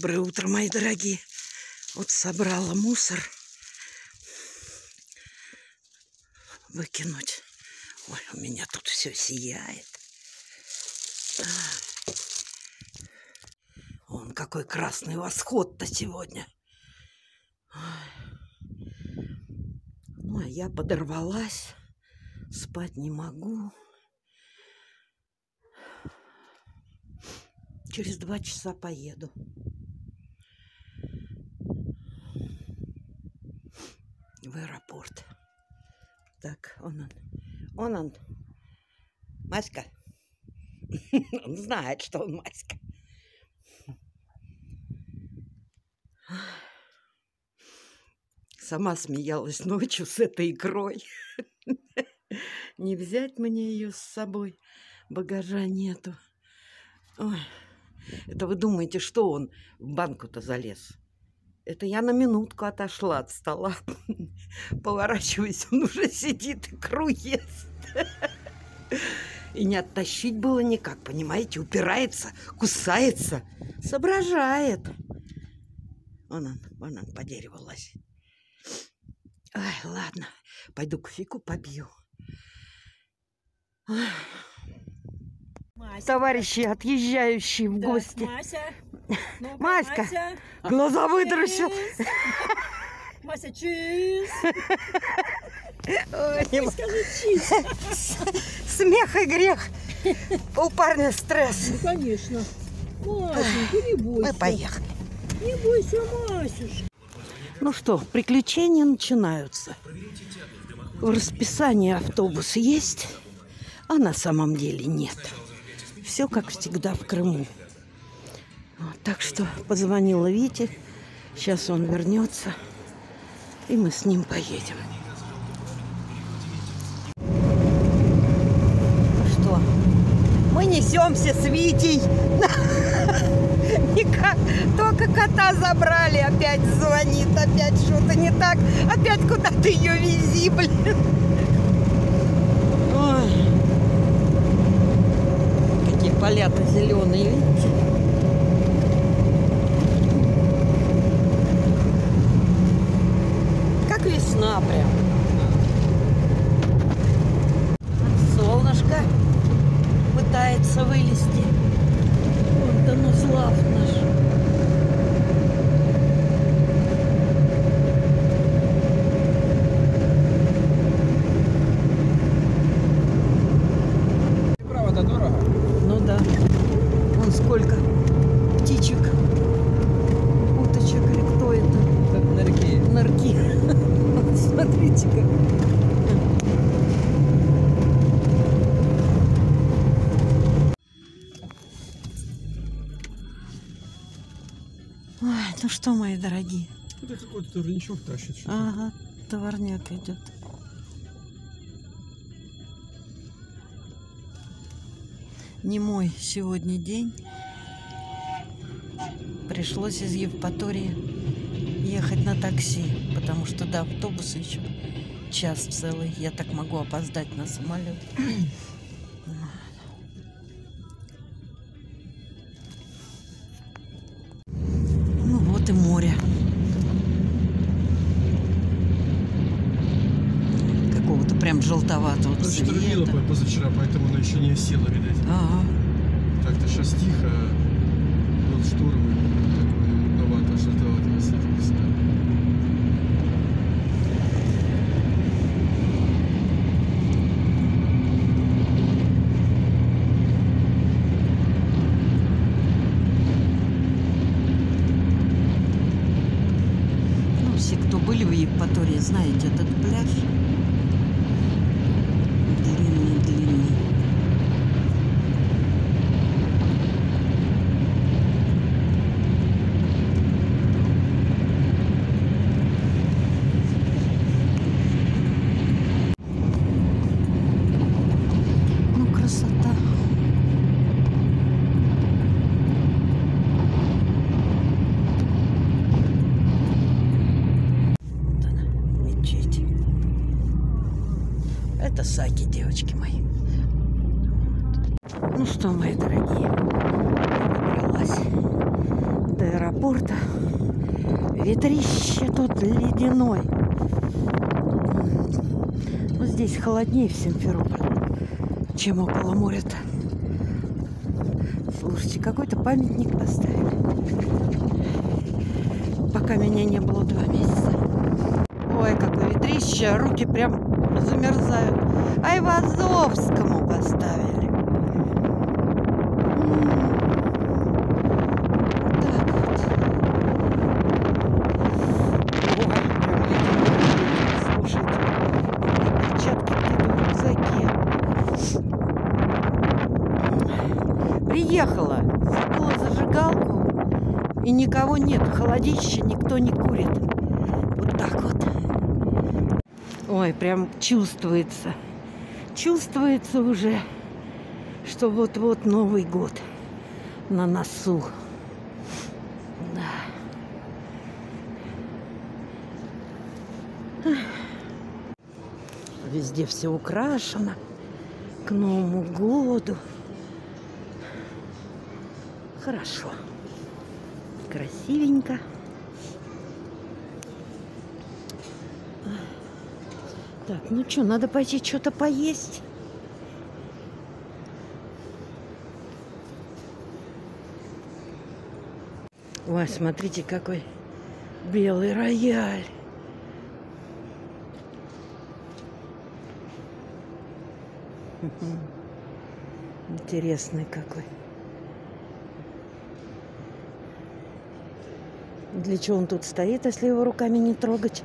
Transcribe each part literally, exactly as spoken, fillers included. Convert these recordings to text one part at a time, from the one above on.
Доброе утро, мои дорогие. Вот собрала мусор. Выкинуть. Ой, у меня тут все сияет. Вон какой красный восход-то сегодня. Ну, а я подорвалась. Спать не могу. Через два часа поеду. В аэропорт. Так, он он. Он он. Маська. Он знает, что он Маська. Сама смеялась ночью с этой икрой. Не взять мне ее с собой. Багажа нету. Ой. Это вы думаете, что он в банку-то залез? Это я на минутку отошла от стола. Поворачиваюсь, он уже сидит, икру ест. И не оттащить было никак, понимаете? Упирается, кусается, соображает. Вон он, вон он по дереву лазит. Ай, ладно, пойду кофейку попью. Ай. Мася, Товарищи, отъезжающие в да, гости. Мася, ну-ка, Маська, Мася, глаза вытращил. чиз. Мася, чиз. Ой, Ой, скажи чиз. смех и грех. У парня стресс. Ну, конечно. Масенька, не бойся. Мы поехали. Не бойся, Масюшка. Ну что, приключения начинаются. В расписании автобус есть, а на самом деле нет. Все как всегда в Крыму. Вот, так что позвонила Вите. Сейчас он вернется, и мы с ним поедем. Ну что, мы несемся с Витей. Никак. Только кота забрали, опять звонит, опять что-то не так. Опять куда-то ее вези, блин. Ой. Какие поля-то зеленые, видите? Как весна прям. Солнышко пытается вылезти. Вот Дануслав наш. Право-то дорого. Ну да. Вон сколько птичек, уточек или кто это? Это нырки. Нырки. Вот смотрите-ка. Ой, ну что, мои дорогие? Это какой-то турничок тащит. Что-то. Ага, товарняк идет. Не мой сегодня день. Пришлось из Евпатории ехать на такси, потому что до автобуса еще час целый. Я так могу опоздать на самолет. Ну вот и море. Какого-то прям желтоватого Ну, штормило цвета. позавчера, поэтому она еще не осела, видать. Ага. Так-то сейчас тихо. Вот шторм. Такой мутновато, желтоватого цвета весна. Ну, все, кто были в Евпатории, знаете этот пляж. Длинный-длинный. Ну, красота. Вот она, мечеть. Это Саки, девочки мои. Ну что, мои дорогие, я добралась. до аэропорта. Ветрище тут ледяной. Ну, здесь холоднее в Симферополе, чем около моря-то. Слушайте, какой-то памятник поставили. Пока меня не было два месяца. Ой, какое ветрище, руки прям замерзают. Айвазовскому поставили. Так вот. Ой, прям ледяной. Слушайте, у меня перчатки где-то в рюкзаке. Приехала, забыла зажигалку, и никого нет. Холодище, никто не курит. Вот так вот. Ой, прям чувствуется. Чувствуется уже, что вот-вот Новый год на носу. Да. Везде все украшено к Новому году. Хорошо. Красивенько. Так, ну что, надо пойти что-то поесть. Ой, смотрите, какой белый рояль. Интересный какой. Для чего он тут стоит, если его руками не трогать?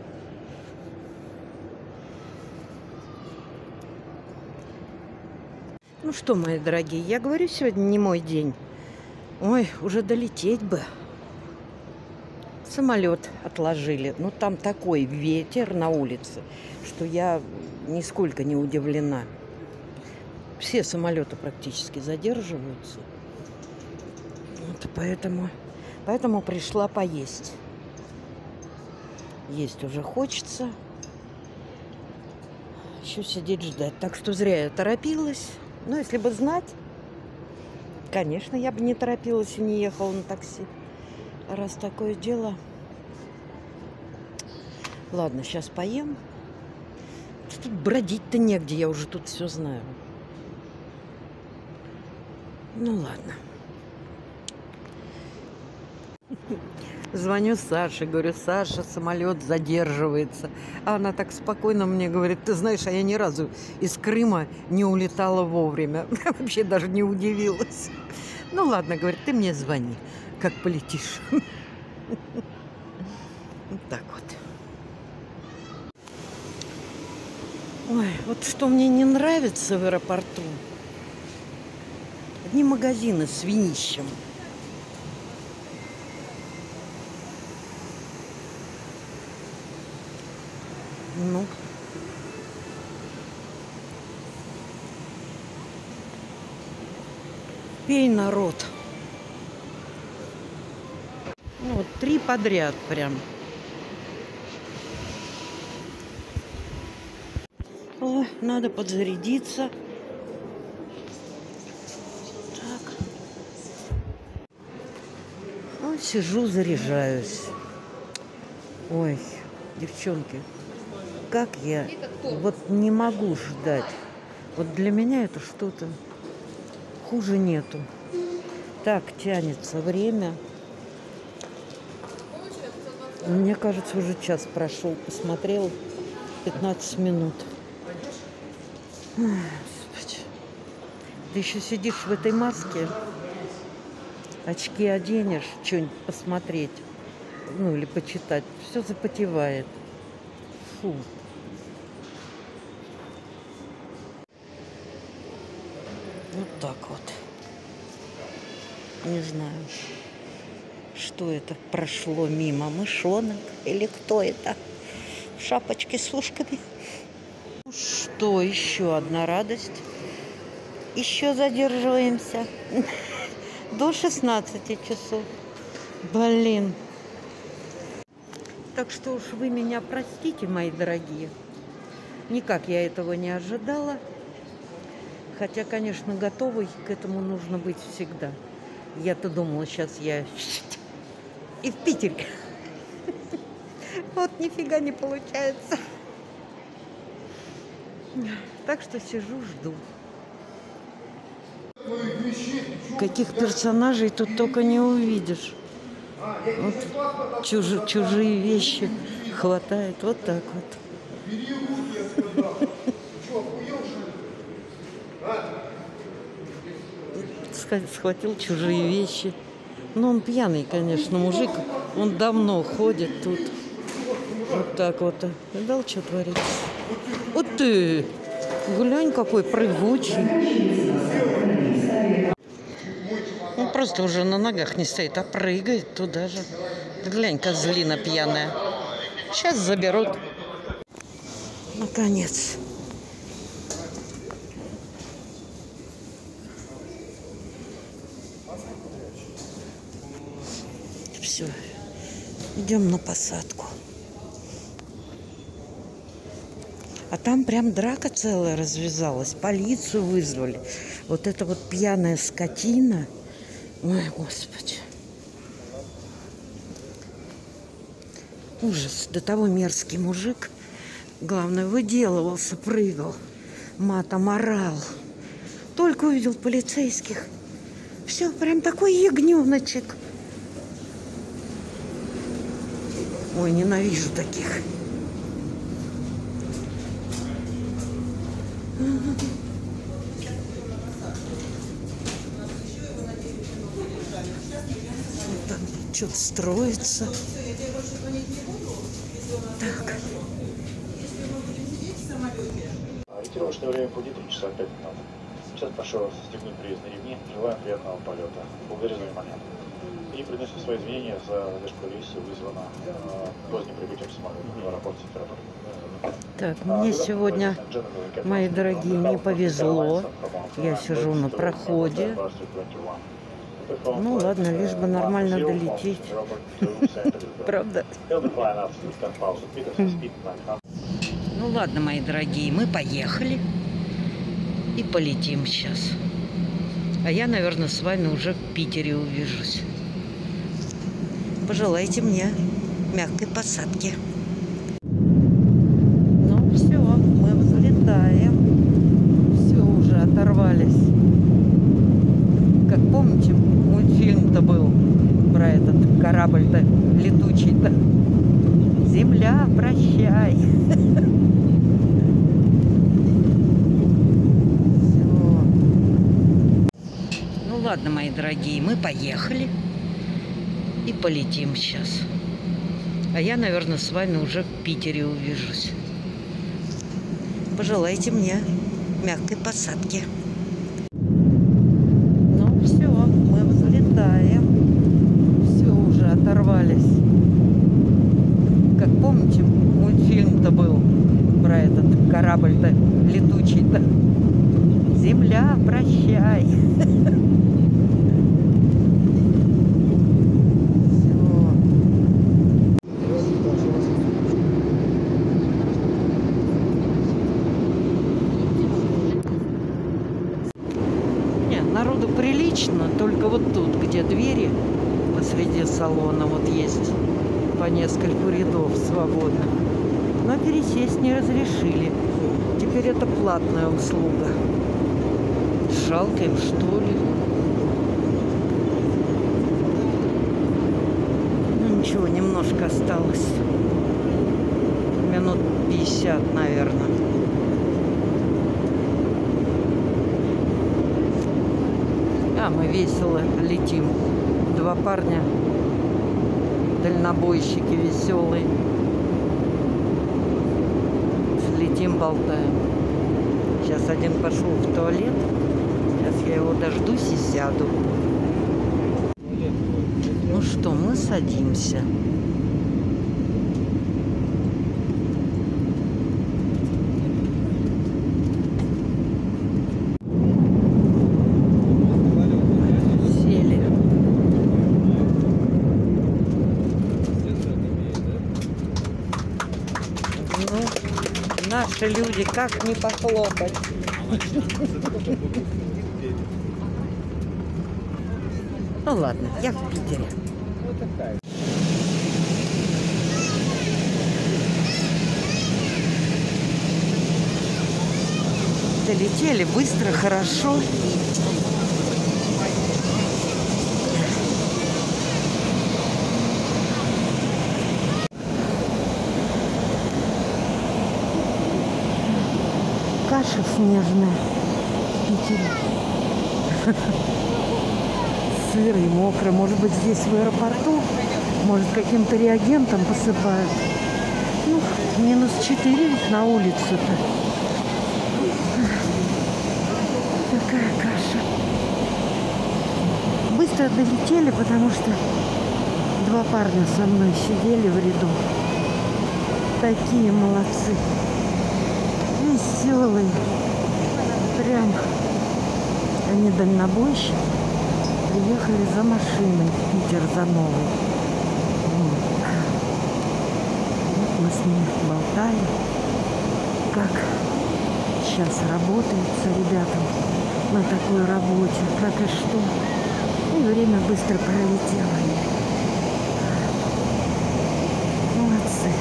Ну что, мои дорогие, я говорю, сегодня не мой день. Ой, уже долететь бы. Самолет отложили. Ну, там такой ветер на улице, что я нисколько не удивлена. Все самолеты практически задерживаются. Вот поэтому, поэтому пришла поесть. Есть уже хочется. Еще сидеть ждать. Так что зря я торопилась. Но если бы знать, конечно, я бы не торопилась и не ехала на такси. Раз такое дело. Ладно, сейчас поем. Тут бродить-то негде, я уже тут все знаю. Ну ладно. Звоню Саше, говорю, Саша, самолет задерживается. А она так спокойно мне говорит, ты знаешь, а я ни разу из Крыма не улетала вовремя. Вообще даже не удивилась. Ну ладно, говорит, ты мне звони, как полетишь. Вот так вот. Ой, вот что мне не нравится в аэропорту. Одни магазины с винищем. Ну. Пей, народ. Ну, вот три подряд прям. О, надо подзарядиться. Так. Ну, сижу, заряжаюсь. Ой, девчонки. Как я вот не могу ждать. Вот для меня это что-то хуже нету. Так тянется время. Мне кажется, уже час прошел. Посмотрел пятнадцать минут. Ой, Господи. Ты еще сидишь в этой маске, очки оденешь, что-нибудь посмотреть, ну или почитать. Все запотевает. Фу. Вот так вот. Не знаю, что это прошло мимо. Мышонок или кто это? В шапочке с ушками. Что, еще одна радость. Еще задерживаемся. До шестнадцати часов. Блин. Так что уж вы меня простите, мои дорогие. Никак я этого не ожидала. Хотя, конечно, готовой к этому нужно быть всегда. Я-то думала, сейчас я И в Питере. Вот нифига не получается. Так что сижу, жду. Каких персонажей тут только не увидишь. Вот чуж, чужие вещи хватает. Вот так вот. Схватил чужие вещи. Ну, он пьяный, конечно, мужик. Он давно ходит тут. Вот так вот. Видал, что творится? Вот ты! Глянь, какой прыгучий. Он просто уже на ногах не стоит, а прыгает туда же. Глянь, козлина пьяная. Сейчас заберут. Наконец. Все. Идем на посадку. А там прям драка целая развязалась. Полицию вызвали. Вот эта вот пьяная скотина. Ой, Господи. Ужас. До того мерзкий мужик. Главное, выделывался, прыгал. Матом орал. Только увидел полицейских. Все, прям такой ягненочек. Ой, ненавижу таких. Там что-то строится. Так. Ориентировочное время пути три часа пять минут. Сейчас прошу вас застегнуть привязные ремни. Желаем приятного полета. Благодарю за внимание. И приношу свои извинения за задержку рейса, вызвано э, поздним прибытием самолета в аэропорт Симферополь. Так, мне сегодня, мои дорогие, не повезло. Я сижу на проходе. Ну ладно, лишь бы нормально долететь. Правда? Ну ладно, мои дорогие, мы поехали. И полетим сейчас. А я, наверное, с вами уже в Питере увижусь. Пожелайте мне мягкой посадки. Ну все, мы взлетаем. Все, уже оторвались. Как помните, мультфильм-то был про этот корабль-то летучий-то. Земля, прощай. Ладно, мои дорогие, мы поехали и полетим сейчас. А я, наверное, с вами уже в Питере увижусь. Пожелайте мне мягкой посадки. Ну все, мы взлетаем. Все, уже оторвались. Как помните, мультфильм-то был про этот корабль-то летучий-то. Земля, прощай. Народу прилично, только вот тут, где двери посреди салона вот есть по нескольку рядов свободных. Но пересесть не разрешили. Теперь это платная услуга. Жалко им, что ли? Ну ничего, немножко осталось. Минут пятьдесят, наверное. А мы весело летим. Два парня, дальнобойщики веселые. Летим, болтаем. Сейчас один пошел в туалет. Сейчас я его дождусь и сяду. Ну что, мы садимся. Наши люди, как не похлопать. Ну ладно, я в Питере. Долетели быстро, хорошо. Каша снежная в Питере. Сырый, мокрый. Может быть, здесь в аэропорту, может, каким-то реагентом посыпают. Ну, минус четыре на улице-то. Такая каша. Быстро долетели, потому что два парня со мной сидели в ряду. Такие молодцы. Веселые. Прям. Они дальнобойщики. Приехали за машиной в Питер, за новой. Вот. Вот мы с ними болтаем, как сейчас работается ребятам на такой работе, как и что. И время быстро пролетело. Молодцы.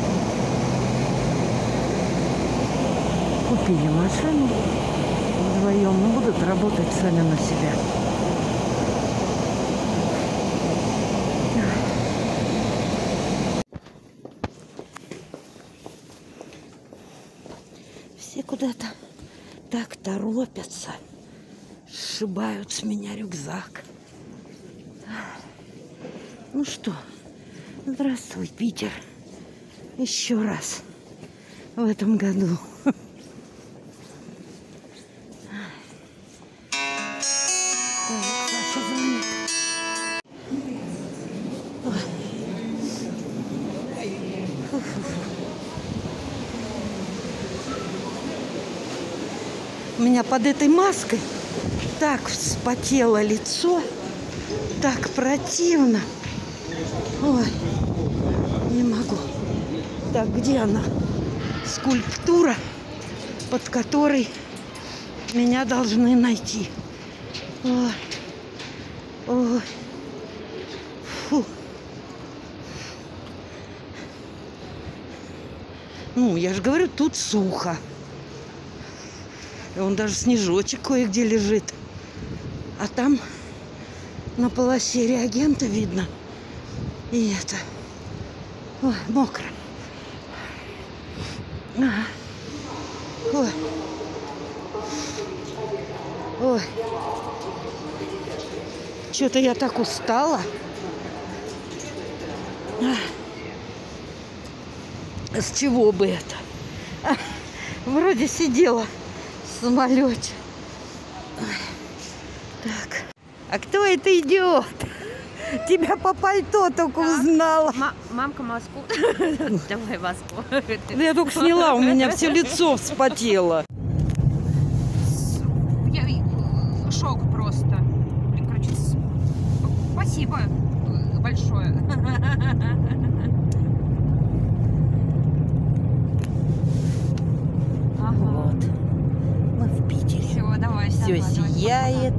Купили машину вдвоем, но будут работать сами на себя. Все куда-то так торопятся, сшибают с меня рюкзак. Ну что, здравствуй, Питер. Еще раз в этом году. Саша звонит. У меня под этой маской так вспотело лицо, так противно. Ой, не могу. Так, где она? Скульптура, под которой меня должны найти. Ой, ой, фу. Ну, я же говорю, тут сухо. И он даже снежочек кое-где лежит. А там на полосе реагента видно. И это. Ой, мокро. Ага. Ой. Ой. Что-то я так устала. А. С чего бы это? А, вроде сидела в самолете. Так. А кто это идет? Тебя по пальто только узнала. Мамка маску. Давай маску. Я только сняла, у меня все лицо вспотело. Я шок просто. Блин, короче, спасибо большое. Вот. Мы в Питере. Все, давай. Все сияет.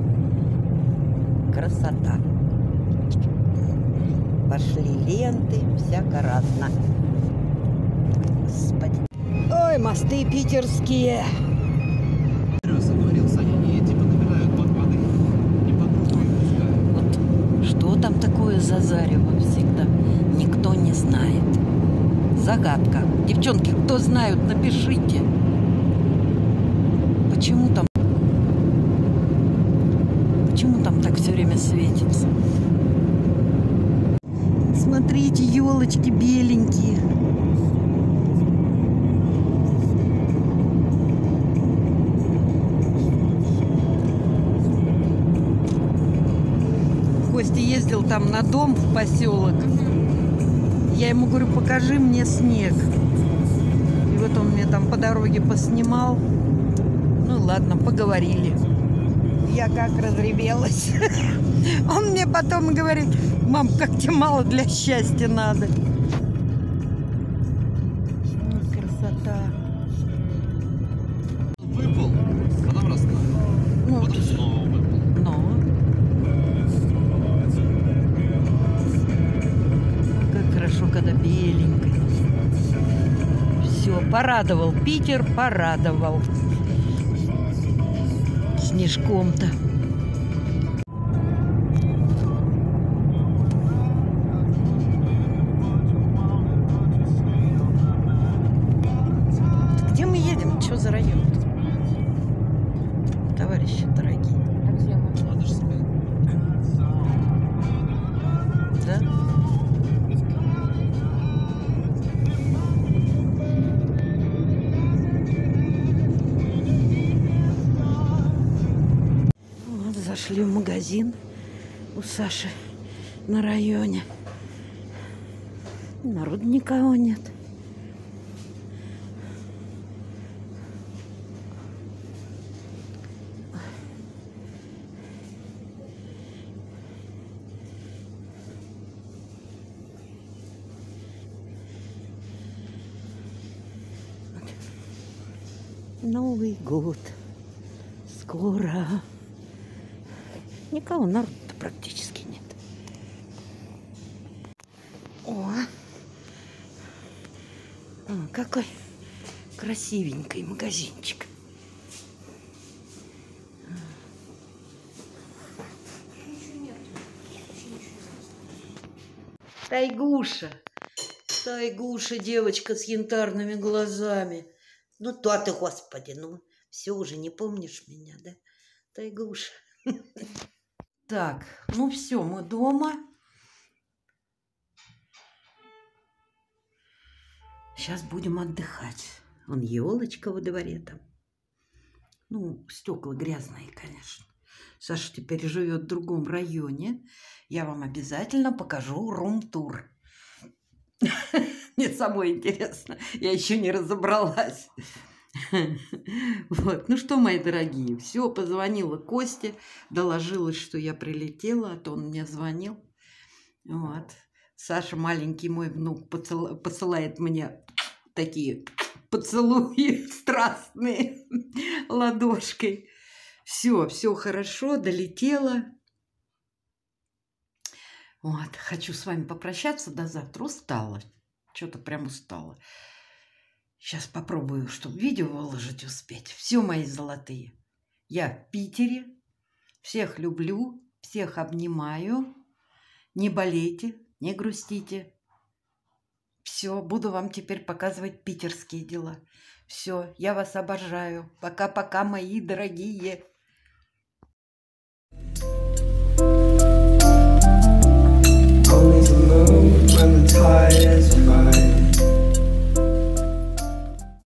Красота. Пошли ленты, всяко разно. Господи. Ой, мосты питерские. Говорил, Саня, они типа набирают под воды и под рукой пускают. Вот что там такое за зарево всегда, никто не знает. Загадка. Девчонки, кто знают, напишите. Почему там? Почему там так все время светится? Смотрите, елочки беленькие. Костя ездил там на дом в поселок. Я ему говорю, покажи мне снег. И вот он мне там по дороге поснимал. Ну ладно, поговорили. Я как разревелась. Он мне потом говорит, мам, как тебе мало для счастья надо. Красота. Выпал, потом растаял. Ну, Потом снова выпал. но. Как хорошо, когда беленький. Все, порадовал. Питер порадовал. снежком-то. Где мы едем? Что за район? Товарищи дорогие. А где мы? Надо же сказать. Да? Вот, зашли в магазин у Саши на районе. Народу никого нет. Новый год. Скоро. Никого, народу-то практически нет. О! О, какой красивенький магазинчик. Тайгуша. Тайгуша, девочка с янтарными глазами. Ну, то ты, господи, ну, все уже не помнишь меня, да? Тайгуша. Так, ну все, мы дома. Сейчас будем отдыхать. Вон елочка во дворе там. Ну, стекла грязные, конечно. Саша теперь живет в другом районе. Я вам обязательно покажу рум-тур. Мне самой интересно. Я еще не разобралась. Вот. Ну что, мои дорогие, все, позвонила Косте, доложилась, что я прилетела, а то он мне звонил. Вот. Саша, маленький мой внук, поцел... посылает мне такие поцелуи страстные ладошкой. Все, все хорошо, долетела. Вот, хочу с вами попрощаться до завтра. Устала. Что-то прям устала. Сейчас попробую, чтобы видео выложить успеть. Все, мои золотые. Я в Питере. Всех люблю. Всех обнимаю. Не болейте, не грустите. Все, буду вам теперь показывать питерские дела. Все, я вас обожаю. Пока-пока, мои дорогие.